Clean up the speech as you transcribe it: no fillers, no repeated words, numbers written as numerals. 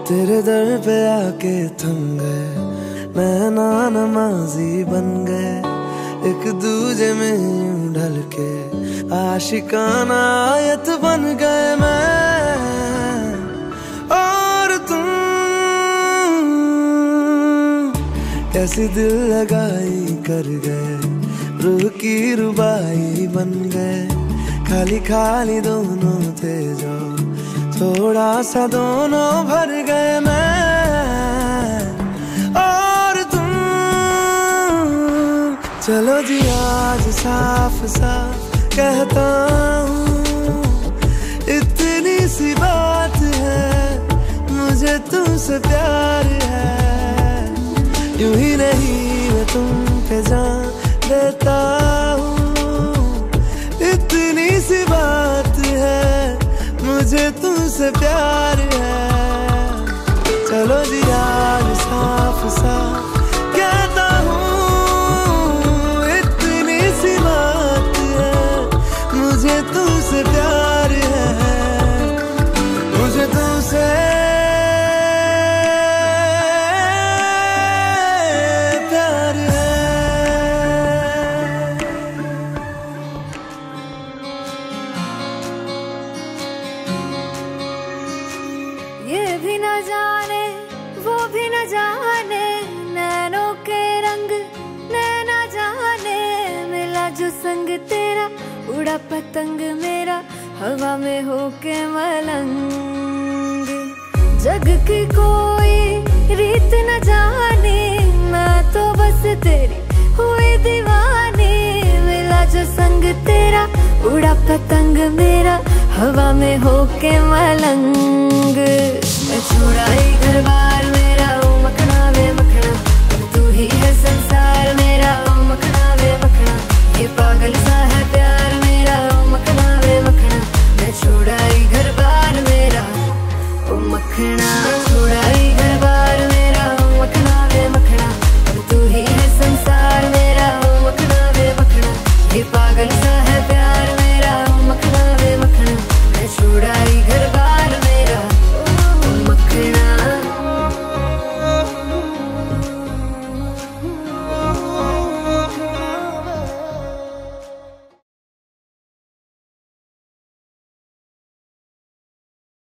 तेरे दर पे आके थम गए, नैना नमाजी बन गए, एक दूजे में यूं ढल के आशिकाना आयत बन गए मैं और तुम। कैसी दिल लगाई कर गए, रूह की रुबाई बन गए, खाली खाली दोनों थे जो थोड़ा सा दोनों भर गए मैं और तुम। चलो जी आज साफ साफ कहता हूँ, इतनी सी बात है, मुझे तुमसे प्यार है। यूं ही नहीं मैं तुम पे जान देता हूँ, इतनी सी बात है, मुझे तुमसे प्यार है। चलो जी आज साफ साफ कहता हूँ, इतनी सी बात है, मुझे तुमसे प्यार है, मुझे तुमसे प्यार है। ये भी न जाने वो भी न जाने, नैनों के रंग नैना जाने, मिला जो संग तेरा उड़ा पतंग मेरा हवा में होके मलंग। जग की कोई रीत न जाने, मैं तो बस तेरी हुई दीवानी, मिला जो संग तेरा उड़ा पतंग मेरा हवा में होके मलंग। मैं छोड़ा ही घर बार मेरा ओ मखना वे मखना, तू ही है संसार मेरा ओ मखना वे मखना, ये पागल सा है प्यार मेरा ओ मखना वे मखना। मैं छोड़ा ही घर बार मेरा ओ मखना, छोड़ा ही घर बार मेरा ओ मखना वे मखना, तू ही है संसार मेरा ओ मखना वे मखना, ये पागल सा